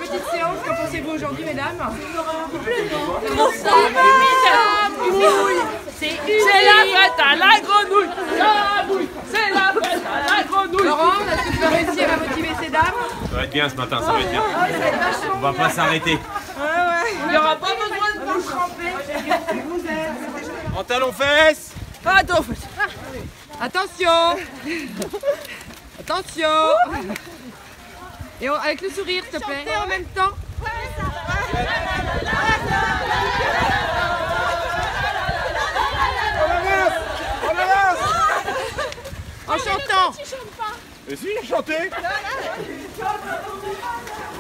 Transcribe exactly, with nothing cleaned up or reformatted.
petite séance, qu'en pensez-vous aujourd'hui, mesdames? C'est la fête à la grenouille. C'est la fête à la grenouille. Laurent, est-ce que tu vas réussir à motiver ces dames? Ça va être bien ce matin, ça va être bien. On va pas s'arrêter. Il n'y aura pas besoin de bouche trempée. En talons fesses. Attends. Attention. Attention. Et on- avec le sourire, s'il te plaît. En même temps. On avance. En chantant. Et si, chantez.